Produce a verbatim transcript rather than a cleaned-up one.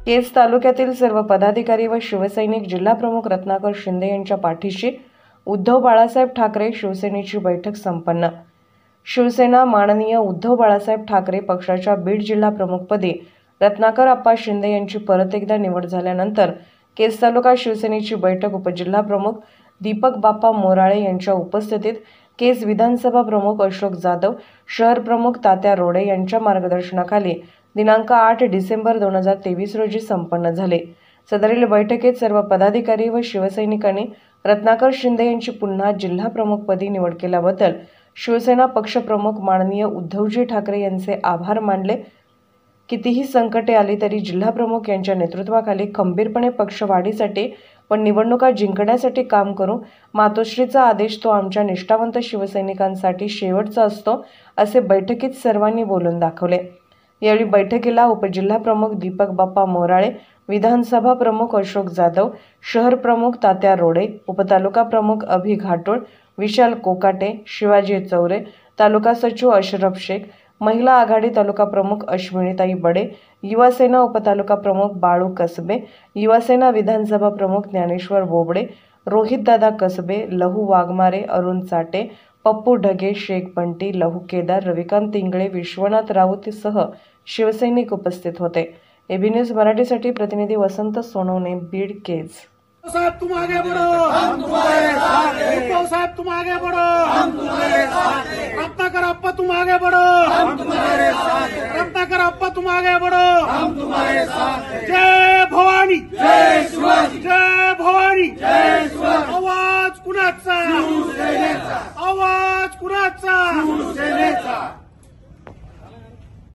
केज तालुक्यातील सर्व पदाधिकारी व शिवसैनिक जिल्हाप्रमुख रत्नाकर शिंदे यांच्या पाठीशी उद्धव बाळासाहेब ठाकरे शिवसेनेची बैठक संपन्न। शिवसेना माननीय उद्धव बाळासाहेब ठाकरे पक्षाच्या बीड जिल्हा प्रमुखपदी रत्नाकर आप्पा शिंदे यांची परत एकदा निवड झाल्यानंतर केज तालुका शिवसेनेची बैठक उपजिल्हा प्रमुख दीपक बाप्पा मोराळे यांच्या उपस्थितीत केज विधानसभा प्रमुख अशोक जाधव, शहर प्रमुख तात्या रोडे यांच्या मार्गदर्शनाखाली दिनांक आठ डिसेंबर दोन हजार तेवीस रोजी संपन्न झाले। सदरील बैठकीत सर्व पदाधिकारी व शिवसैनिकांनी रत्नाकर शिंदे यांची पुन्हा जिल्हा प्रमुखपदी निवड केल्याबद्दल शिवसेना पक्षप्रमुख माननीय उद्धवजी ठाकरे यांचे आभार मानले। कितीही संकटे आली तरी जिल्हा प्रमुख यांच्या नेतृत्वाखाली खंबीरपणे पक्ष वाढीसाठी व निवडणुका जिंकण्यासाठी काम करू। मातोश्रीचा आदेश तो आमच्या निष्ठावंत शिवसैनिकांसाठी शेवटचा असतो, असे बैठकीत सर्वांनी बोलून दाखवले। यावेळी बैठकीला उपजिल्हा प्रमुख दीपक बाप्पा मोराळे, विधानसभा प्रमुख अशोक जाधव, शहर प्रमुख तात्या रोडे, उपतालुका प्रमुख अभि घाटोळ, विशाल कोकाटे, शिवाजी चौरे, तालुका सचिव अशरफ शेख, महिला आघाडी तालुका प्रमुख अश्विनीताई बडे, युवासेना उपतालुका प्रमुख बाळू कसबे, युवासेना विधानसभा प्रमुख ज्ञानेश्वर बोबडे, रोहितदादा कसबे, लहू वाघमारे, अरुण चाटे, पप्पू ढगे, शेख बंटी, लहू केदार, रविकांत इंगळे, विश्वनाथ राऊत सह शिवसैनिक उपस्थित होते। एबी न्यूज मराठीसाठी प्रतिनिधी वसंत सोनवणे, बीड केज। साहब तुम आगे बढ़ो, हम तुम्हारे साथ हैं। उद्धव साहब तुम आगे बढ़ो, हम तुम्हारे साथ हैं। रत्नाकर आप्पा तुम आगे बढ़ो, हम तुम्हारे साथ हैं। रत्नाकर आप्पा तुम आगे बढ़ो, हम तुम्हारे साथ हैं। जय